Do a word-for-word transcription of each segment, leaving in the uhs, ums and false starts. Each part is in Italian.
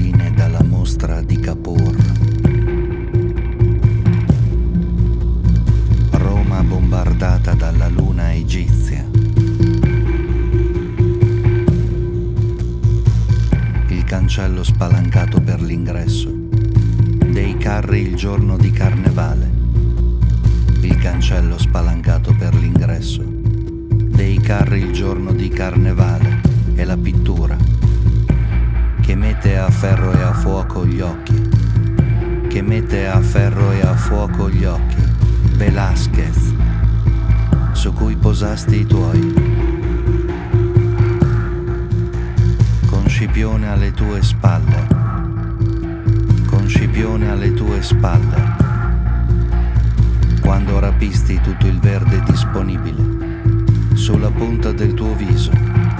vetrine dalla mostra di Cavour. Roma bombardata dalla luna egizia. Il cancello spalancato per l'ingresso. Dei carri il giorno di carnevale. Il cancello spalancato per l'ingresso. Dei carri il giorno di carnevale. E la pittura che mette a ferro e a fuoco gli occhi, che mette a ferro e a fuoco gli occhi, Velázquez, su cui posasti i tuoi, con Scipione alle tue spalle, con Scipione alle tue spalle, quando rapisti tutto il verde disponibile sulla punta del tuo viso,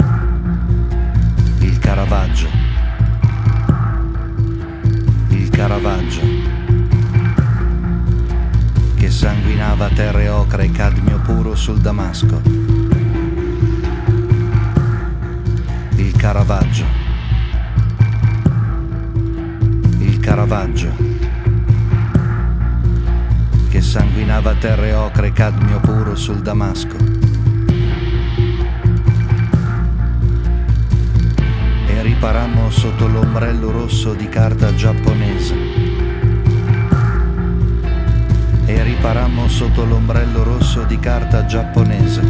il Caravaggio, il Caravaggio che sanguinava terre ocra e cadmio puro sul Damasco, il Caravaggio, il Caravaggio che sanguinava terre ocra e cadmio puro sul Damasco. E riparammo sotto l'ombrello rosso di carta giapponese. E riparammo sotto l'ombrello rosso di carta giapponese.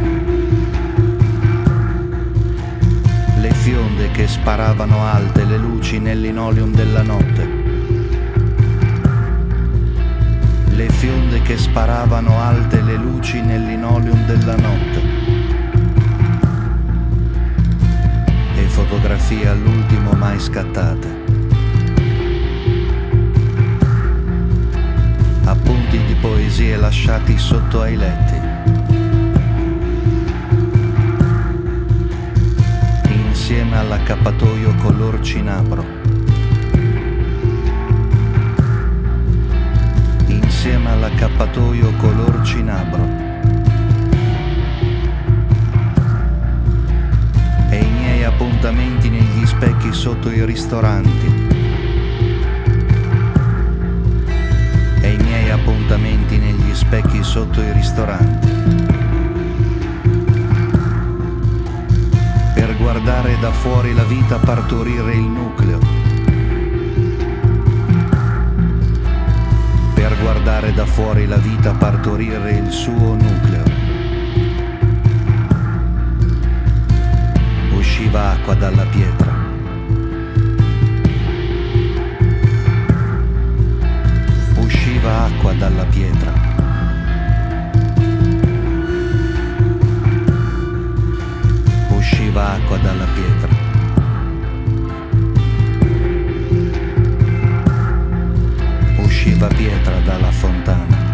Le fionde che sparavano alte le luci nel linoleum della notte. Le fionde che sparavano alte le luci nel linoleum della notte. Fotografie all'ultimo mai scattate. Appunti di poesie lasciati sotto ai letti. Insieme all'accappatoio color cinabro. Insieme all'accappatoio color cinabro. Appuntamenti negli specchi sotto i ristoranti e i miei appuntamenti negli specchi sotto i ristoranti per guardare da fuori la vita partorire il nucleo, per guardare da fuori la vita partorire il suo nucleo. Usciva acqua dalla pietra. Usciva acqua dalla pietra. Usciva acqua dalla pietra. Usciva pietra dalla fontana.